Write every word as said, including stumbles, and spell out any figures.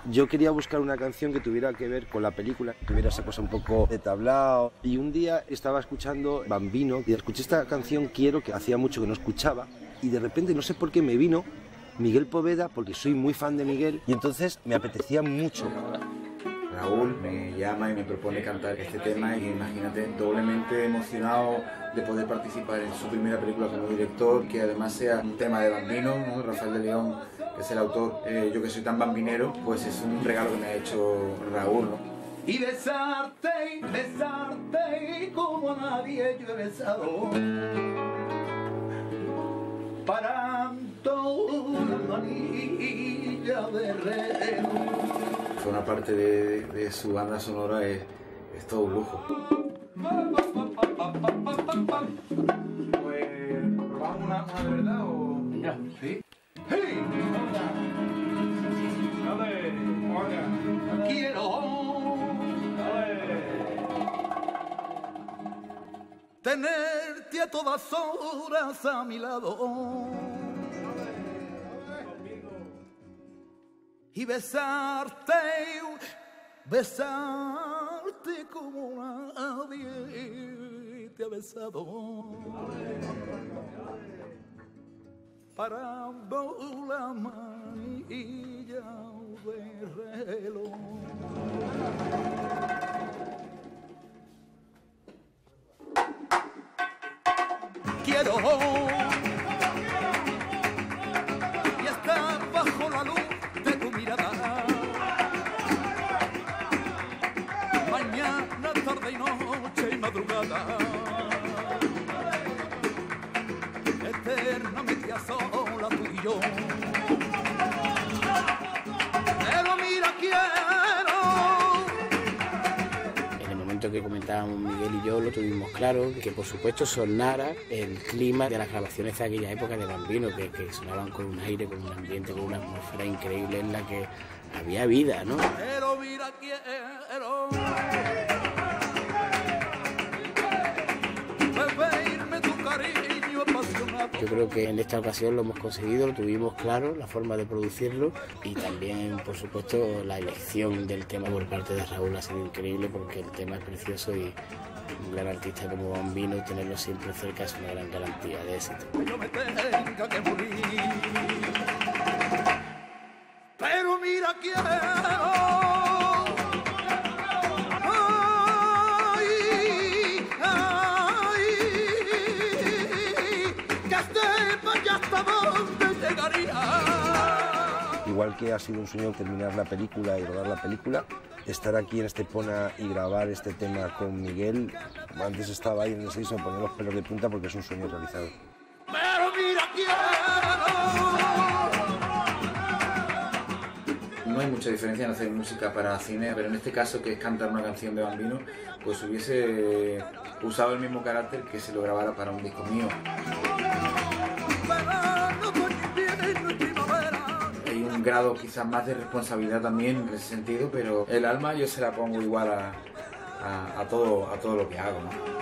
Yo quería buscar una canción que tuviera que ver con la película, que tuviera esa cosa un poco de tablao. Y un día estaba escuchando Bambino y escuché esta canción Quiero, que hacía mucho que no escuchaba. Y de repente, no sé por qué, me vino Miguel Poveda, porque soy muy fan de Miguel. Y entonces me apetecía mucho. Raúl me llama y me propone cantar este tema y imagínate, doblemente emocionado de poder participar en su primera película como director, que además sea un tema de Bambino, ¿no? Rafael de León, que es el autor, eh, yo que soy tan bambinero, pues es un regalo que me ha hecho Raúl, ¿no? Y besarte, y besarte como a nadie yo he besado, parando una manilla de reno. Una parte de, de su banda sonora es, es todo un lujo. Pues, ¿probamos una, una de verdad o...? Ya. ¿Sí? ¡Hey! Dale, oiga. Quiero... Dale. Tenerte a todas horas a mi lado. Y besarte, besarte como nadie te ha besado, parando la manilla de reloj. Quiero y estar bajo la luz de tu mirada, mañana, tarde y noche y madrugada, eternamente a sola tú y yo. Pero mira, quiero. En el momento que comentábamos Miguel y yo lo tuvimos claro, que por supuesto sonara el clima de las grabaciones de aquella época de Bambino, que, que sonaban con un aire, con un ambiente, con una atmósfera increíble en la que había vida, ¿no? Pero mira, quiero beberme tu cariño apasionado. Yo creo que en esta ocasión lo hemos conseguido, lo tuvimos claro, la forma de producirlo y también, por supuesto, la elección del tema por parte de Raúl ha sido increíble porque el tema es precioso y un gran artista como Bambino, tenerlo siempre cerca es una gran garantía de éxito. Yo me tenga que morir, pero mira, quiero. Ay, ay, que sepa ya hasta dónde llegaría. Igual que ha sido un sueño terminar la película y rodar la película, estar aquí en Estepona y grabar este tema con Miguel, antes estaba ahí en el seis, me ponía los pelos de punta porque es un sueño realizado. Pero mira, quiero. No hay mucha diferencia en hacer música para cine, pero en este caso, que es cantar una canción de Bambino, pues hubiese usado el mismo carácter que se lo grabara para un disco mío. Hay un grado quizás más de responsabilidad también en ese sentido, pero el alma yo se la pongo igual a, a, a, todo, a todo lo que hago, ¿no?